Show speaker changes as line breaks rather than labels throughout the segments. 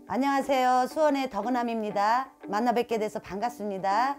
안녕하세요. 수원의 덕은함입니다. 만나 뵙게 돼서 반갑습니다.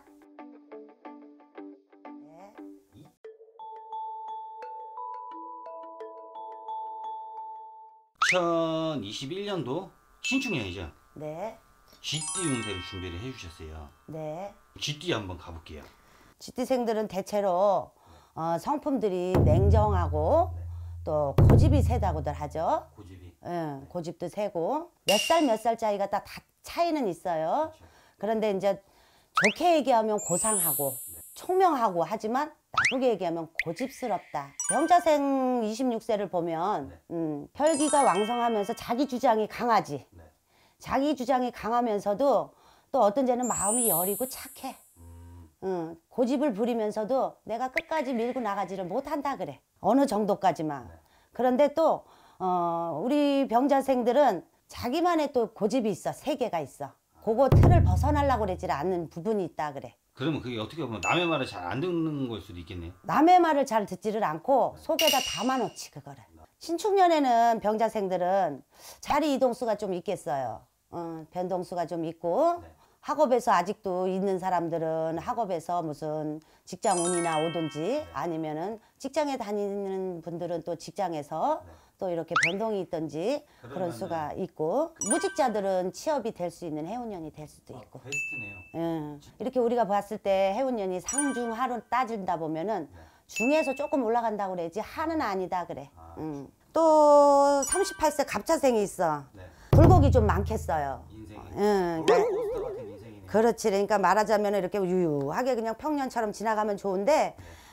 2021년도 신축년이죠?
네.
GT 운세를 준비를 해주셨어요.
네.
GT 한번 가볼게요.
GT생들은 대체로 성품들이 냉정하고 또 고집이 세다고들 하죠.
고집이.
고집도 세고 몇 살 차이가 다 차이는 있어요.
그렇죠.
그런데 이제 좋게 얘기하면 고상하고 총명하고 하지만 나쁘게 얘기하면 고집스럽다. 병자생 26세를 보면 혈기가 왕성하면서 자기 주장이 강하지. 자기 주장이 강하면서도 또 어떤 데는 마음이 여리고 착해. 고집을 부리면서도 내가 끝까지 밀고 나가지를 못한다 그래. 어느 정도까지만. 그런데 또 우리 병자생들은 자기만의 또 고집이 있어. 세계가 있어. 그거 틀을 벗어나려고 그러지 않는 부분이 있다 그래.
그러면 그게 어떻게 보면 남의 말을 잘 안 듣는 걸 수도 있겠네요.
남의 말을 잘 듣지를 않고 속에다 담아놓지 그거를. 신축년에는 병자생들은 자리 이동수가 좀 있겠어요. 변동수가 좀 있고 학업에서 아직도 있는 사람들은 학업에서 무슨 직장 운이나 오든지 아니면은 직장에 다니는 분들은 또 직장에서 또 이렇게 변동이 있든지 그런 수가 있고, 무직자들은 취업이 될 수 있는 해운년이 될 수도 있고.
베스트네요.
이렇게 우리가 봤을 때 해운년이 상중하로 따진다 보면은 중에서 조금 올라간다고 그래야지 하는 아니다 그래. 또 38세 갑자생이 있어. 굴곡이 좀 많겠어요.
인생이. 롤러코스터 같은 인생이네요.
그렇지. 그러니까 말하자면 이렇게 유유하게 그냥 평년처럼 지나가면 좋은데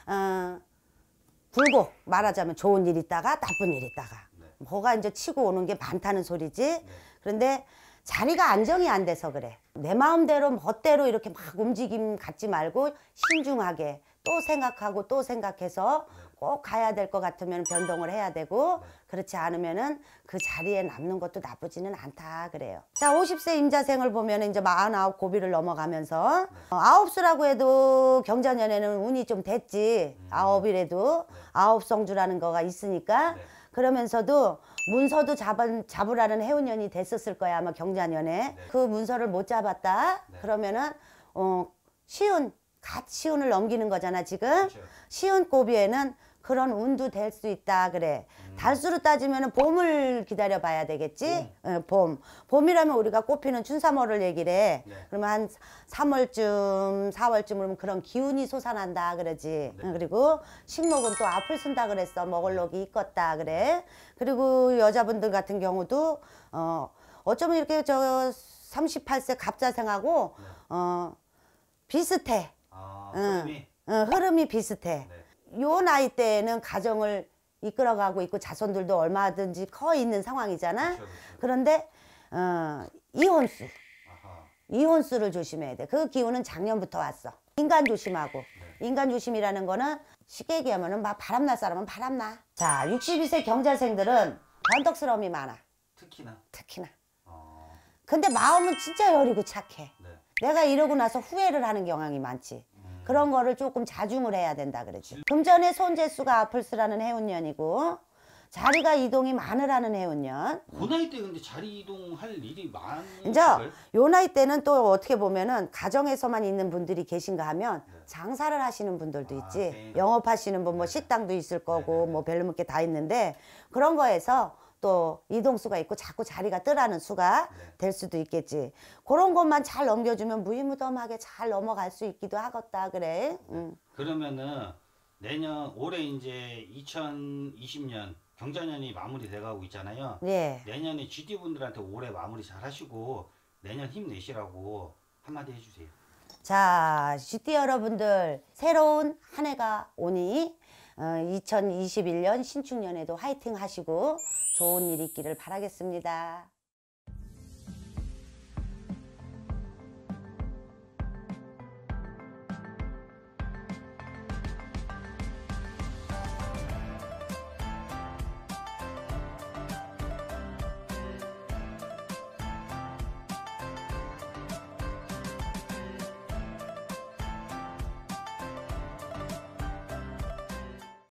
굴곡 말하자면 좋은 일 있다가 나쁜 일 있다가 뭐가 이제 치고 오는 게 많다는 소리지. 그런데 자리가 안정이 안 돼서 그래. 내 마음대로 멋대로 이렇게 막 움직임 갖지 말고 신중하게 또 생각하고 또 생각해서 꼭 가야 될 것 같으면 변동을 해야 되고, 그렇지 않으면은 그 자리에 남는 것도 나쁘지는 않다 그래요. 자, 50세 임자생을 보면 이제 49 고비를 넘어가면서 9수라고 해도 경자년에는 운이 좀 됐지. 9이라도 9성주라는 거가 있으니까. 그러면서도 문서도 잡으라는 해운년이 됐었을 거야 아마 경자년에. 그 문서를 못 잡았다 그러면은 시운을 넘기는 거잖아 지금. 시운 고비에는 그런 운도 될 수 있다 그래. 달수로 따지면은 봄을 기다려 봐야 되겠지. 봄이라면 우리가 꽃피는 춘삼월을 얘기를 해. 그러면 한 3월쯤 4월쯤 그런 기운이 솟아난다 그러지. 그리고 식목은 또 앞을 쓴다 그랬어. 먹을 록이 있겠다 그래. 그리고 여자분들 같은 경우도 어쩌면 이렇게 저 38세 갑자생하고 비슷해. 흐름이 비슷해. 요 나이 때는 가정을 이끌어가고 있고 자손들도 얼마든지 커 있는 상황이잖아. 그런데 이혼수를 조심해야 돼. 그 기운은 작년부터 왔어. 인간 조심하고. 인간 조심이라는 거는 쉽게 얘기하면은 막 바람날 사람은 바람나. 자, 62세 경자생들은 변덕스러움이 많아. 특히나. 근데 마음은 진짜 여리고 착해. 내가 이러고 나서 후회를 하는 경향이 많지. 그런 거를 조금 자중을 해야 된다 그러지. 금전의 손재수가 앞을 쓰라는 해운년이고, 자리가 이동이 많으라는 해운년.
그 나이 때 근데 자리 이동할 일이
이제 요 나이 때는 또 어떻게 보면은 가정에서만 있는 분들이 계신가 하면 장사를 하시는 분들도 있지. 영업하시는 분, 뭐 식당도 있을 거고 뭐 별로 게 다 있는데, 그런 거에서 또 이동수가 있고 자꾸 자리가 뜨라는 수가 될 수도 있겠지. 그런 것만 잘 넘겨주면 무위무덤하게 잘 넘어갈 수 있기도 하겠다 그래.
그러면은 올해 이제 2020년 경자년이 마무리돼 가고 있잖아요. 내년에 GT 분들한테 올해 마무리 잘 하시고 내년 힘내시라고 한마디 해주세요.
자, GT 여러분들 새로운 한 해가 오니 2021년 신축년에도 화이팅 하시고 좋은 일 있기를 바라겠습니다.